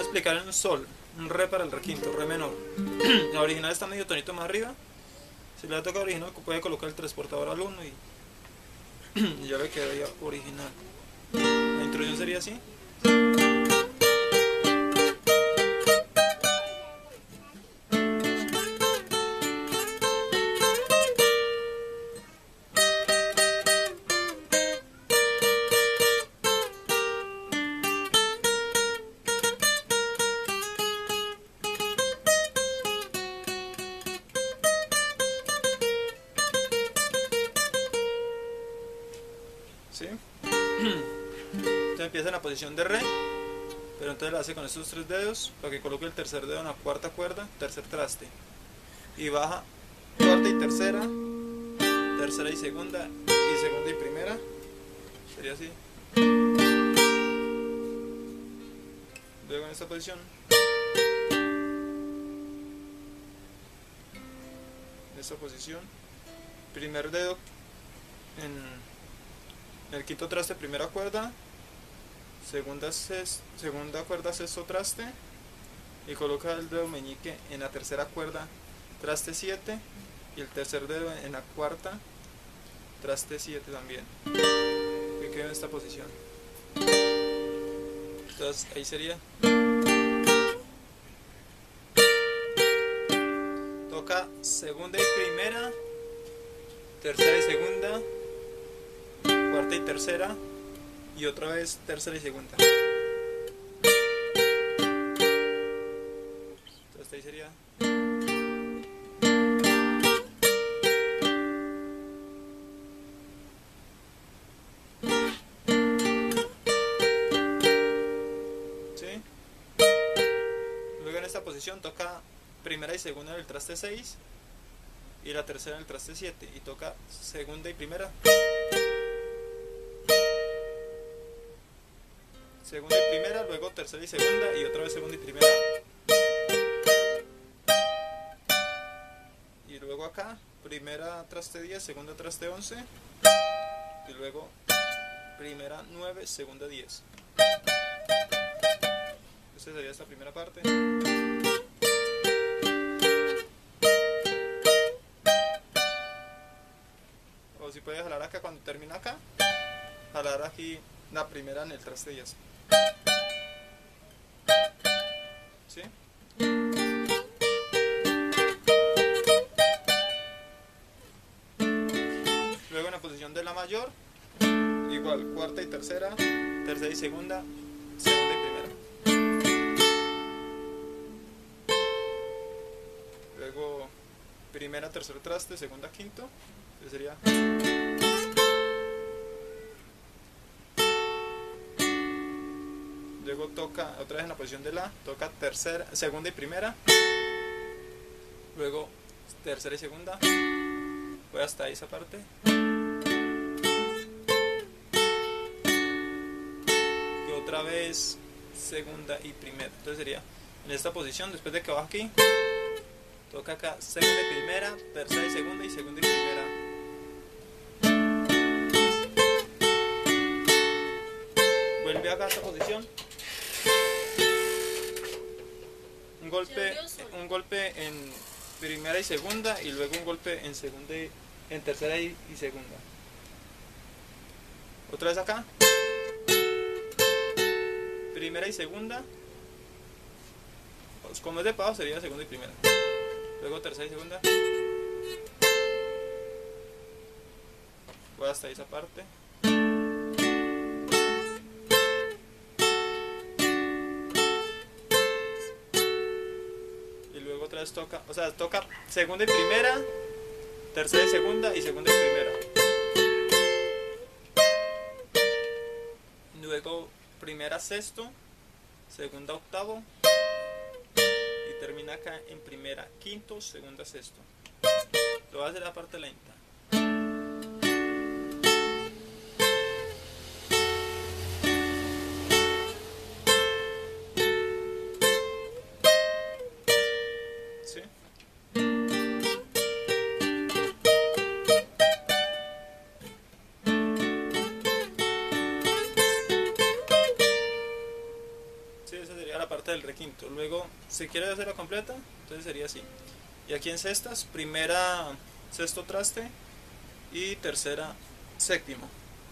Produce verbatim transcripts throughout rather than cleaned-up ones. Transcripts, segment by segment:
explicar en un sol, un re para el re quinto, re menor. La original está medio tonito más arriba. Si le da toca original, puede colocar el transportador al uno y, y ya le quedaría original. La introducción sería así. ¿Sí? Entonces empieza en la posición de re, pero entonces la hace con estos tres dedos para que coloque el tercer dedo en la cuarta cuerda, tercer traste, y baja cuarta y tercera, tercera y segunda, y segunda y primera, sería así. Luego en esta posición, en esta posición, primer dedo en el quinto traste, primera cuerda, segunda, ses, segunda cuerda, sexto traste, y coloca el dedo meñique en la tercera cuerda, traste siete, y el tercer dedo en la cuarta, traste siete también, que queda en esta posición. Entonces ahí sería. Toca segunda y primera, tercera y segunda, cuarta y tercera, y otra vez tercera y segunda. Entonces ahí sería. ¿Sí? Luego en esta posición toca primera y segunda en el traste seis y la tercera en el traste siete, y toca segunda y primera, segunda y primera, luego tercera y segunda, y otra vez segunda y primera, y luego acá primera traste diez, segunda traste once, y luego primera nueve, segunda diez. Esta sería esta primera parte. O si puede jalar acá cuando termina acá, jalar aquí la primera en el traste diez. ¿Sí? Luego en la posición de la mayor, igual cuarta y tercera, tercera y segunda, segunda y primera. Luego primera, tercer traste, segunda, quinto. Entonces sería. Luego toca otra vez en la posición de la, toca tercera, segunda y primera, luego tercera y segunda, voy hasta ahí esa parte, y otra vez segunda y primera. Entonces sería en esta posición, después de que baja aquí, toca acá segunda y primera, tercera y segunda, y segunda y primera. Vuelve acá a esta posición. Un golpe, un golpe en primera y segunda, y luego un golpe en segunda y, en tercera y, y segunda. Otra vez acá. Primera y segunda. Pues como es de pavo sería segunda y primera. Luego tercera y segunda. Voy hasta esa parte. Otra vez toca, o sea, toca segunda y primera, tercera y segunda, y segunda y primera. Luego primera sexto, segunda octavo, y termina acá en primera quinto, segunda sexto. Lo voy a hacer la parte lenta. la parte del requinto. Luego, si quiere hacerla completa, entonces sería así. Y aquí en sextas, primera sexto traste y tercera séptimo.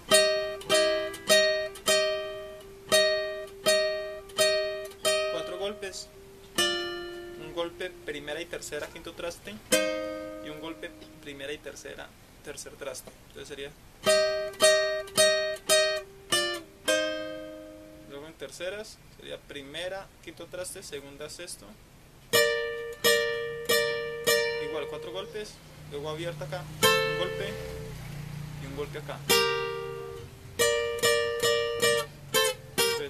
Cuatro golpes. Un golpe primera y tercera quinto traste y un golpe primera y tercera tercer traste. Entonces sería. Luego en terceras sería primera quinto traste, segunda sexto. Igual cuatro golpes, luego abierta acá, un golpe y un golpe acá. ¿Ves?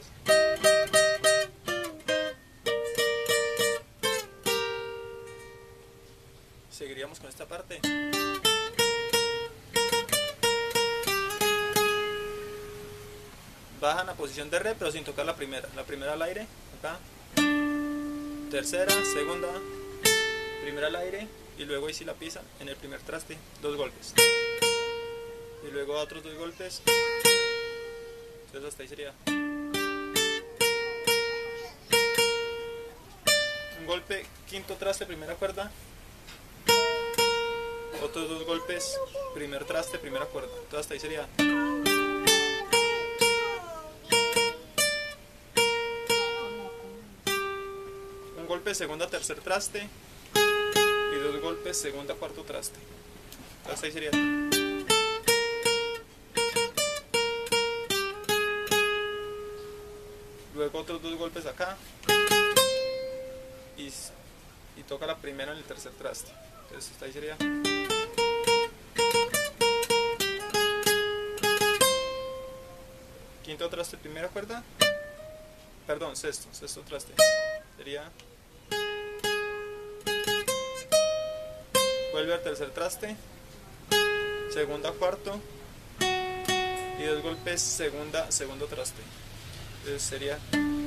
Seguiríamos con esta parte. Bajan a posición de re, pero sin tocar la primera. La primera al aire, acá. Tercera, segunda, primera al aire. Y luego ahí sí la pisan en el primer traste, dos golpes. Y luego otros dos golpes. Entonces hasta ahí sería. Un golpe, quinto traste, primera cuerda. Otros dos golpes, primer traste, primera cuerda. Entonces hasta ahí sería. Un golpe, segunda, tercer traste. Y dos golpes, segunda, cuarto traste. Entonces hasta ahí sería. Luego otros dos golpes acá. Y, y toca la primera en el tercer traste. Entonces hasta ahí sería. Quinto traste, primera cuerda. Perdón, sexto, sexto traste. Sería. Vuelve al tercer traste. Segunda, cuarto. Y dos golpes, segunda, segundo traste. Entonces sería.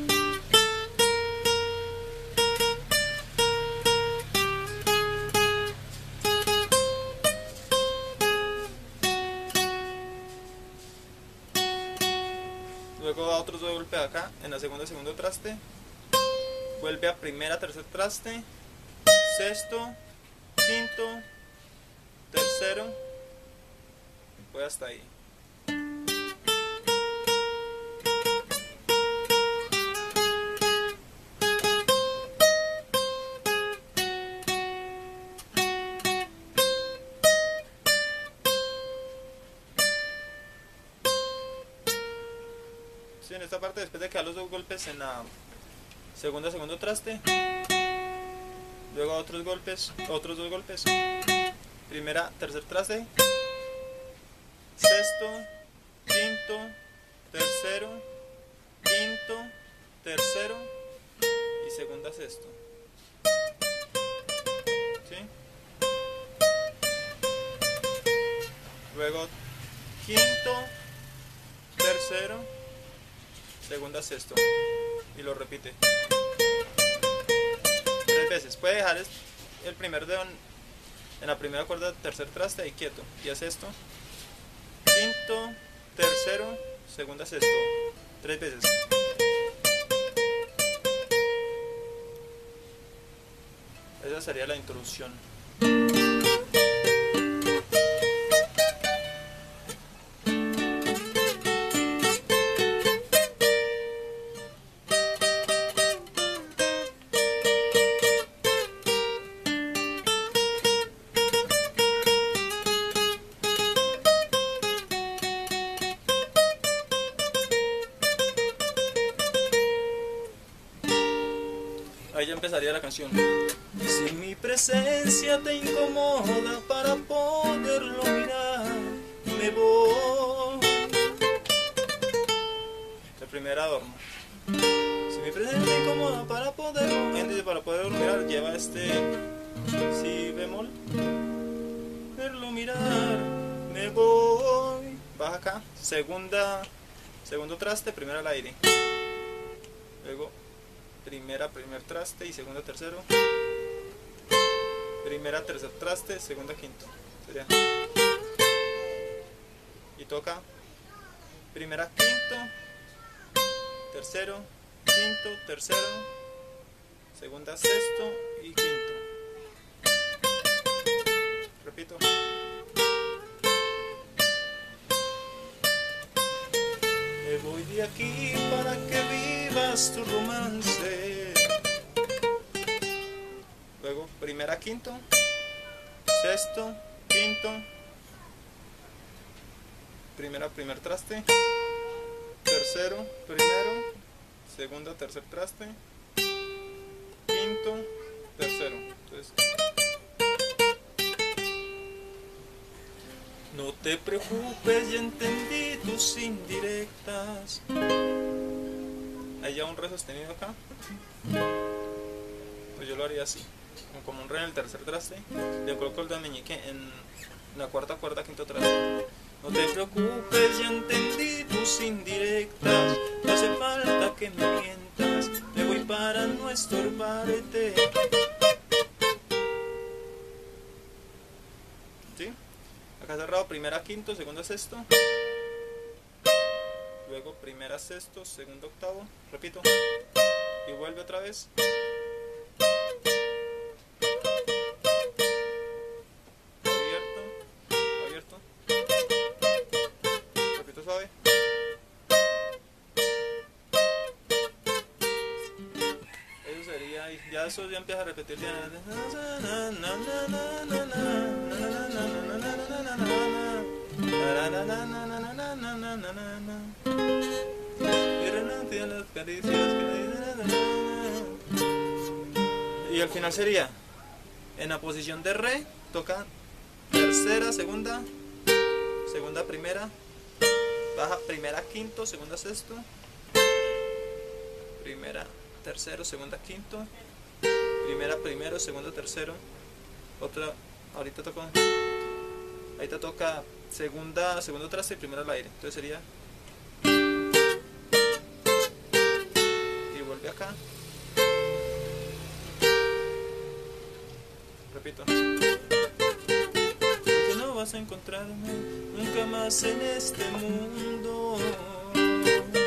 Luego da otros dos golpes acá, en la segunda, segundo traste. Vuelve a primera, tercer traste. Sexto, quinto, tercero. Voy hasta ahí. Sí, en esta parte, después de que da los dos golpes en la segunda, segundo traste, luego otros golpes, otros dos golpes, primera, tercer traste, sexto, quinto, tercero, quinto, tercero y segunda, sexto. ¿Sí? Luego quinto, tercero, segunda, sexto, y lo repite tres veces. Puede dejar el primer dedo en, en la primera cuerda, tercer traste, ahí quieto, y hace esto: quinto, tercero, segunda, sexto, tres veces. Esa sería la introducción. Ahí ya empezaría la canción. Si mi presencia te incomoda, para poderlo mirar me voy. La primera adorno. Si mi presencia te incomoda, para poderlo, entonces para poderlo mirar lleva este si bemol. Verlo mirar me voy. Baja acá. Segunda, segundo traste, primero al aire. Luego primera, primer traste y segunda, tercero. Primera, tercer traste, segunda, quinto. Sería. Y toca primera, quinto, tercero, quinto, tercero, segunda, sexto y quinto. Repito. Me voy de aquí para que vivas tu romance. Luego primera, quinto, sexto, quinto, primera, primer traste, tercero, primero, segunda, tercer traste, quinto, tercero. Entonces, no te preocupes, ya entendí tus indirectas. Hay ya un re sostenido acá. Pues yo lo haría así, como un re en el tercer traste. Le coloco el do meñique en la cuarta cuerda, quinto traste. No te preocupes, ya entendí tus indirectas. No hace falta que me mientas, me voy para no estorbarte. ¿Sí? Acá cerrado, primera, quinto, segunda, sexto. Luego primera, sexto, segundo, octavo. Repito. Y vuelve otra vez. Abierto, abierto. Repito suave. Eso sería, y ya eso ya empieza a repetir. Y al final sería en la posición de re, toca tercera, segunda, segunda, primera, baja primera, quinto, segunda, sexto, primera, tercero, segunda, quinto, primera, primero, segundo, tercero, otra, ahorita toco, ahorita toca segunda, segundo traste y primero al aire. Entonces sería, y vuelve acá. Repito. Porque no vas a encontrarme nunca más en este mundo.